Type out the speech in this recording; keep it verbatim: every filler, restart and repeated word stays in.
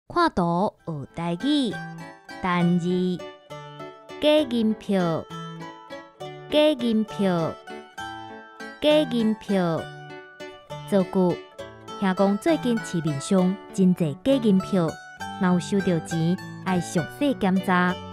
看图学台语，单字假银票，假银票，假银票。造句：听讲最近市面上真侪假银票，若有收到钱，爱详细检查。